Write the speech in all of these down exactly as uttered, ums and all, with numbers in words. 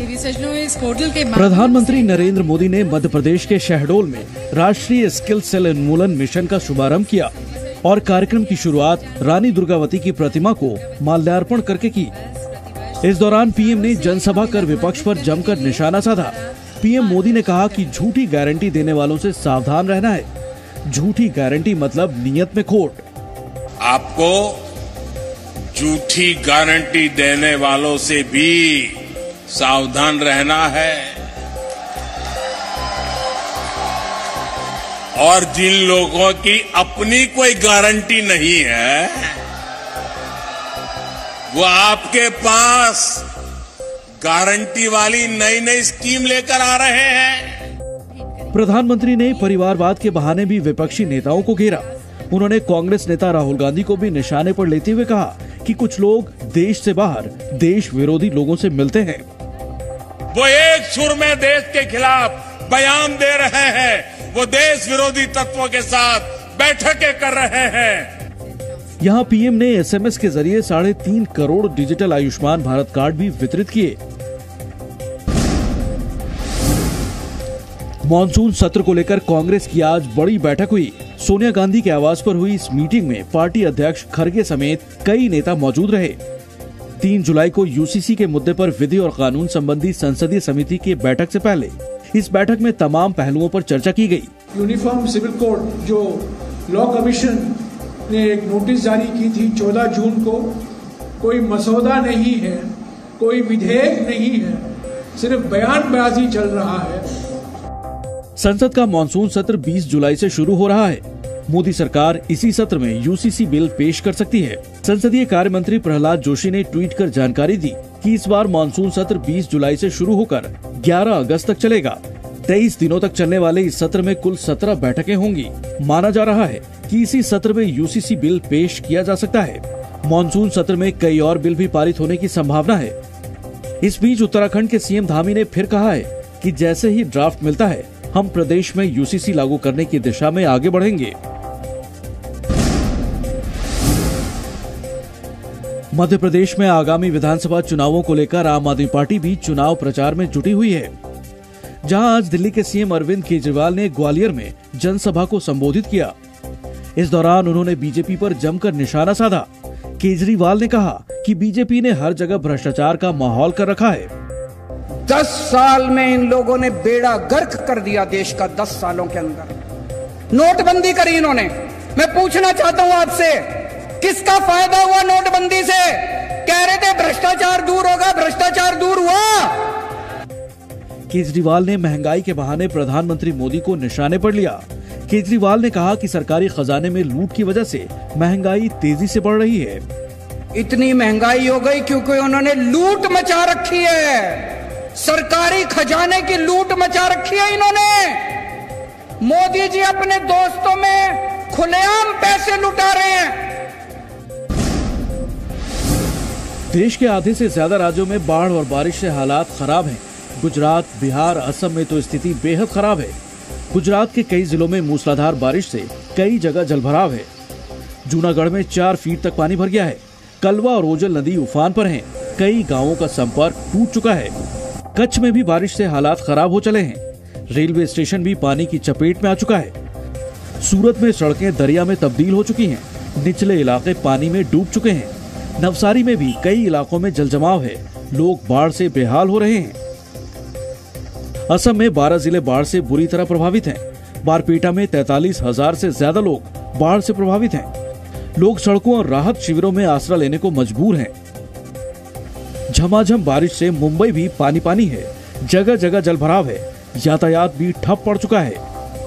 इस पोर्टल के प्रधानमंत्री नरेंद्र मोदी ने मध्य प्रदेश के शहडोल में राष्ट्रीय स्किल सेल उन्मूलन मिशन का शुभारंभ किया और कार्यक्रम की शुरुआत रानी दुर्गावती की प्रतिमा को माल्यार्पण करके की। इस दौरान पीएम ने जनसभा कर विपक्ष पर जमकर निशाना साधा। पीएम मोदी ने कहा कि झूठी गारंटी देने वालों से सावधान रहना है। झूठी गारंटी मतलब नियत में खोट। आपको झूठी गारंटी देने वालों से भी सावधान रहना है और जिन लोगों की अपनी कोई गारंटी नहीं है वो आपके पास गारंटी वाली नई नई स्कीम लेकर आ रहे हैं। प्रधानमंत्री ने परिवारवाद के बहाने भी विपक्षी नेताओं को घेरा। उन्होंने कांग्रेस नेता राहुल गांधी को भी निशाने पर लेते हुए कहा कि कुछ लोग देश से बाहर देश विरोधी लोगों से मिलते हैं। वो एक सुर में देश के खिलाफ बयान दे रहे हैं, वो देश विरोधी तत्वों के साथ बैठकें कर रहे हैं। यहाँ पीएम ने एसएमएस के जरिए साढ़े तीन करोड़ डिजिटल आयुष्मान भारत कार्ड भी वितरित किए। मॉनसून सत्र को लेकर कांग्रेस की आज बड़ी बैठक हुई। सोनिया गांधी के आवास पर हुई इस मीटिंग में पार्टी अध्यक्ष खड़गे समेत कई नेता मौजूद रहे। तीन जुलाई को यूसीसी के मुद्दे पर विधि और कानून संबंधी संसदीय समिति की बैठक से पहले इस बैठक में तमाम पहलुओं पर चर्चा की गई। यूनिफॉर्म सिविल कोड जो लॉ कमीशन ने एक नोटिस जारी की थी चौदह जून को, कोई मसौदा नहीं है, कोई विधेयक नहीं है, सिर्फ बयानबाजी चल रहा है। संसद का मानसून सत्र बीस जुलाई से शुरू हो रहा है। मोदी सरकार इसी सत्र में यूसीसी बिल पेश कर सकती है। संसदीय कार्य मंत्री प्रहलाद जोशी ने ट्वीट कर जानकारी दी कि इस बार मानसून सत्र बीस जुलाई से शुरू होकर ग्यारह अगस्त तक चलेगा। तेईस दिनों तक चलने वाले इस सत्र में कुल सत्रह बैठकें होंगी। माना जा रहा है कि इसी सत्र में यूसीसी बिल पेश किया जा सकता है। मानसून सत्र में कई और बिल भी पारित होने की संभावना है। इस बीच उत्तराखंड के सीएम धामी ने फिर कहा है कि जैसे ही ड्राफ्ट मिलता है हम प्रदेश में यूसीसी लागू करने की दिशा में आगे बढ़ेंगे। मध्य प्रदेश में आगामी विधानसभा चुनावों को लेकर आम आदमी पार्टी भी चुनाव प्रचार में जुटी हुई है। जहां आज दिल्ली के सीएम अरविंद केजरीवाल ने ग्वालियर में जनसभा को संबोधित किया। इस दौरान उन्होंने बीजेपी पर जमकर निशाना साधा। केजरीवाल ने कहा कि बीजेपी ने हर जगह भ्रष्टाचार का माहौल कर रखा है। दस साल में इन लोगों ने बेड़ा गर्क कर दिया देश का। दस सालों के अंदर नोटबंदी करी इन्होंने। मैं पूछना चाहता हूं आपसे, किसका फायदा हुआ नोटबंदी से? कह रहे थे भ्रष्टाचार दूर होगा, भ्रष्टाचार दूर हुआ? केजरीवाल ने महंगाई के बहाने प्रधानमंत्री मोदी को निशाने पर लिया। केजरीवाल ने कहा कि सरकारी खजाने में लूट की वजह से महंगाई तेजी से बढ़ रही है। इतनी महंगाई हो गई क्योंकि उन्होंने लूट मचा रखी है। सरकारी खजाने की लूट मचा रखी है इन्होंने। मोदी जी अपने दोस्तों में खुलेआम पैसे लुटा रहे हैं। देश के आधे से ज्यादा राज्यों में बाढ़ और बारिश से हालात खराब हैं। गुजरात, बिहार, असम में तो स्थिति बेहद खराब है। गुजरात के कई जिलों में मूसलाधार बारिश से कई जगह जलभराव है। जूनागढ़ में चार फीट तक पानी भर गया है। कलवा और ओजल नदी उफान पर हैं। कई गांवों का संपर्क टूट चुका है। कच्छ में भी बारिश से हालात खराब हो चले हैं। रेलवे स्टेशन भी पानी की चपेट में आ चुका है। सूरत में सड़कें दरिया में तब्दील हो चुकी हैं। निचले इलाके पानी में डूब चुके हैं। नवसारी में भी कई इलाकों में जलजमाव है। लोग बाढ़ से बेहाल हो रहे हैं। असम में बारह जिले बाढ़ से बुरी तरह प्रभावित हैं। बारपेटा में तैतालीस हजार से ज्यादा लोग बाढ़ से प्रभावित हैं। लोग सड़कों और राहत शिविरों में आसरा लेने को मजबूर हैं। झमाझम बारिश से मुंबई भी पानी पानी है। जगह जगह जलभराव है। यातायात भी ठप पड़ चुका है।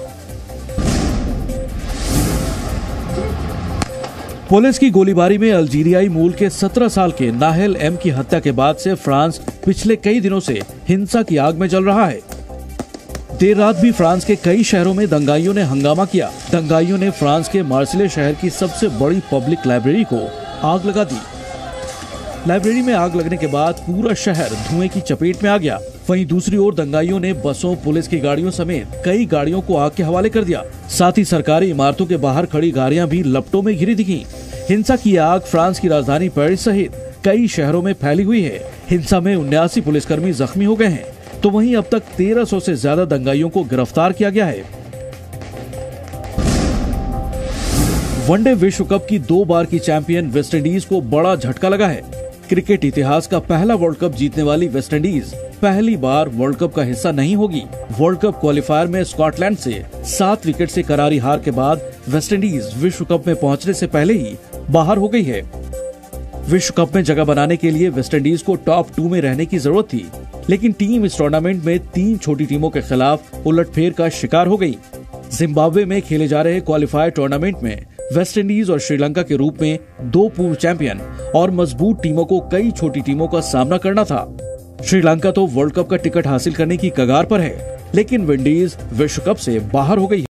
पुलिस की गोलीबारी में अल्जीरियाई मूल के सत्रह साल के नाहेल एम की हत्या के बाद से फ्रांस पिछले कई दिनों से हिंसा की आग में जल रहा है। देर रात भी फ्रांस के कई शहरों में दंगाइयों ने हंगामा किया। दंगाइयों ने फ्रांस के मार्सिले शहर की सबसे बड़ी पब्लिक लाइब्रेरी को आग लगा दी। लाइब्रेरी में आग लगने के बाद पूरा शहर धुएं की चपेट में आ गया। वहीं दूसरी ओर दंगाइयों ने बसों, पुलिस की गाड़ियों समेत कई गाड़ियों को आग के हवाले कर दिया। साथ ही सरकारी इमारतों के बाहर खड़ी गाड़ियां भी लपटों में घिरी दिखी। हिंसा की आग फ्रांस की राजधानी पेरिस सहित कई शहरों में फैली हुई है। हिंसा में उन्यासी पुलिसकर्मी जख्मी हो गए हैं, तो वहीं अब तक तेरह सौ से ज्यादा दंगाइयों को गिरफ्तार किया गया है। वनडे विश्व कप की दो बार की चैंपियन वेस्टइंडीज को बड़ा झटका लगा है। क्रिकेट इतिहास का पहला वर्ल्ड कप जीतने वाली वेस्टइंडीज पहली बार वर्ल्ड कप का हिस्सा नहीं होगी। वर्ल्ड कप क्वालिफायर में स्कॉटलैंड से सात विकेट से करारी हार के बाद वेस्टइंडीज विश्व कप में पहुंचने से पहले ही बाहर हो गई है। विश्व कप में जगह बनाने के लिए वेस्टइंडीज को टॉप टू में रहने की जरूरत थी, लेकिन टीम इस टूर्नामेंट में तीन छोटी टीमों के खिलाफ उलटफेर का शिकार हो गई। जिम्बाब्वे में खेले जा रहे क्वालिफायर टूर्नामेंट में वेस्टइंडीज और श्रीलंका के रूप में दो पूर्व चैंपियन और मजबूत टीमों को कई छोटी टीमों का सामना करना था। श्रीलंका तो वर्ल्ड कप का टिकट हासिल करने की कगार पर है, लेकिन विंडीज विश्व कप से बाहर हो गई है।